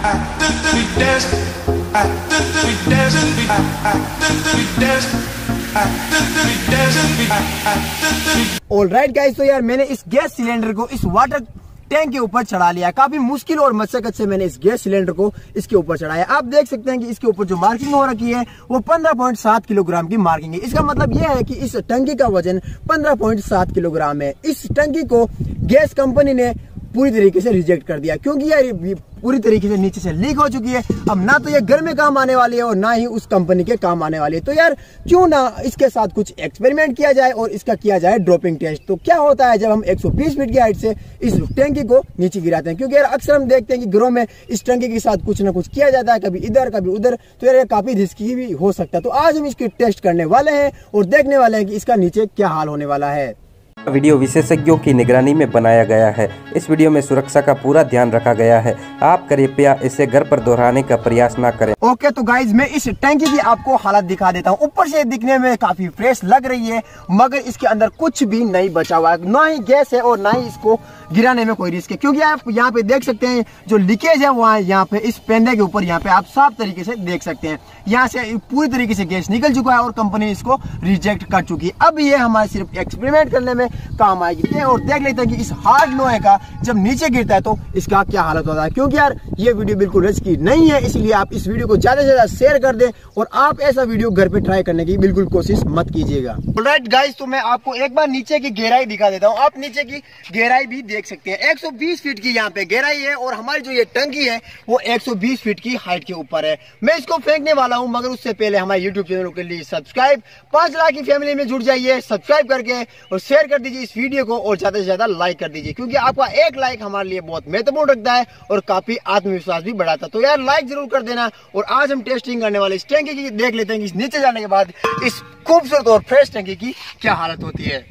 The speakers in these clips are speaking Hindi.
ऑलराइट गाइस, तो यार मैंने इस गैस सिलेंडर को इस वाटर टैंक के ऊपर चढ़ा लिया। काफी मुश्किल और मशक्कत से मैंने इस गैस सिलेंडर को इसके ऊपर चढ़ाया। आप देख सकते हैं कि इसके ऊपर जो मार्किंग हो रखी है वो 15.7 किलोग्राम की मार्किंग है। इसका मतलब यह है कि इस टंकी का वजन 15.7 किलोग्राम है। इस टंकी को गैस कंपनी ने पूरी तरीके से रिजेक्ट कर दिया, क्योंकि यार पूरी तरीके से नीचे से लीक हो चुकी है। अब ना तो ये घर में काम आने वाली है और ना ही उस कंपनी के काम आने वाली है। तो यार क्यों ना इसके साथ कुछ एक्सपेरिमेंट किया जाए और इसका किया जाए ड्रॉपिंग टेस्ट। तो क्या होता है जब हम 120 फीट की हाइट से इस टंकी को नीचे गिराते हैं, क्योंकि यार अक्सर हम देखते हैं कि घरों में इस टंकी के साथ कुछ ना कुछ किया जाता है, कभी इधर कभी उधर। तो यार काफी रिस्की भी हो सकता है। तो आज हम इसकी टेस्ट करने वाले हैं और देखने वाले हैं कि इसका नीचे क्या हाल होने वाला है। वीडियो विशेषज्ञों की निगरानी में बनाया गया है। इस वीडियो में सुरक्षा का पूरा ध्यान रखा गया है। आप कृपया इसे घर पर दोहराने का प्रयास न करें। ओके तो गाइज मैं इस टैंकी की आपको हालत दिखा देता हूँ। ऊपर से दिखने में काफी फ्रेश लग रही है, मगर इसके अंदर कुछ भी नहीं बचा हुआ है। ना ही गैस है और ना ही इसको गिराने में कोई रिस्क है, क्योंकि आप यहाँ पे देख सकते हैं जो लीकेज है वहाँ यहाँ पे इस पेंडे के ऊपर यहाँ पे आप साफ तरीके से देख सकते हैं। यहाँ से पूरी तरीके से गैस निकल चुका है और कंपनी इसको रिजेक्ट कर चुकी है। अब ये हमारे सिर्फ एक्सपेरिमेंट करने में काम आएगी और देख लेते हैं कि इस हार्ड लोहे का जब नीचे गिरता है तो इसका क्या हालत होता है। क्योंकि यार ये वीडियो बिल्कुल रिस्की नहीं है, इसलिए आप इस वीडियो को ज्यादा से ज्यादा शेयर कर दें और आप ऐसा वीडियो घर पे ट्राई करने की बिल्कुल कोशिश मत कीजिएगा। ऑलराइट गाइस, तो मैं आपको एक बार नीचे की गहराई दिखा देता हूँ। आप नीचे की गहराई भी देख सकते हैं। 120 फीट की यहाँ पे गहराई है और हमारी जो ये टंकी है वो 120 फीट की हाइट के ऊपर है। मैं इसको फेंकने वाला हूँ, मगर उससे पहले हमारे यूट्यूब चैनल के लिए सब्सक्राइब 5 लाख की फैमिली में जुड़ जाइए। सब्सक्राइब करके और शेयर कर दीजिए इस वीडियो को और ज्यादा से ज्यादा लाइक कर दीजिए, क्योंकि आपका एक लाइक हमारे लिए बहुत महत्वपूर्ण रखता है और काफी आत्मविश्वास भी बढ़ाता है। तो यार लाइक जरूर कर देना। और आज हम टेस्टिंग करने वाले इस टंकी की देख लेते हैं कि नीचे जाने के बाद इस खूबसूरत और फ्रेश टंकी की क्या हालत होती है।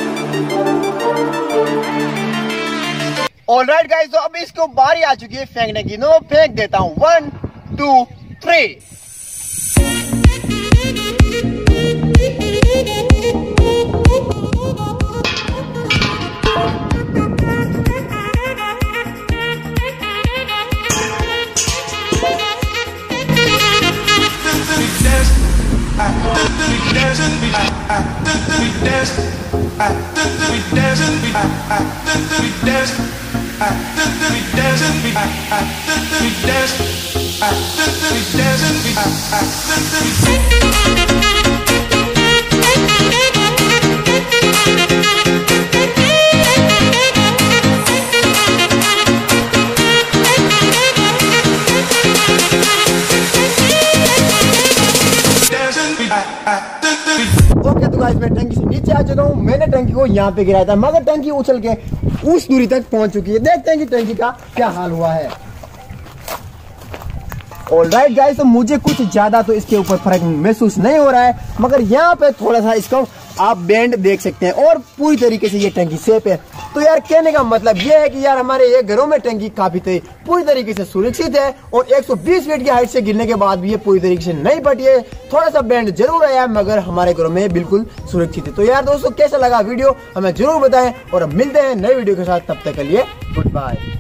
ऑलराइट गाइस, तो अब इसको बारी आ चुकी है फेंकने की। नो फेंक देता हूँ। 1 2 3। ओके तो गाइस, मैं टंकी से नीचे आ चुका हूँ। मैंने टंकी को यहाँ पे गिराया था, मगर टंकी उछल के उस दूरी तक पहुंच चुकी है। देखते हैं कि टंकी का क्या हाल हुआ है। ऑलराइट गाइस, तो मुझे कुछ ज्यादा तो इसके ऊपर फर्क महसूस नहीं हो रहा है, मगर यहाँ पे थोड़ा सा इसको आप बेंड देख सकते हैं और पूरी तरीके से ये टंकी सेफ है। तो यार कहने का मतलब ये है कि यार हमारे ये घरों में टंकी काफी पूरी तरीके से सुरक्षित है और 120 फीट की हाइट से गिरने के बाद भी ये पूरी तरीके से नहीं फटी है। थोड़ा सा बेंड जरूर आया है, मगर हमारे घरों में बिल्कुल सुरक्षित है। तो यार दोस्तों, कैसा लगा वीडियो हमें जरूर बताएं और अब मिलते हैं नई वीडियो के साथ। तब तक के लिए गुड बाय।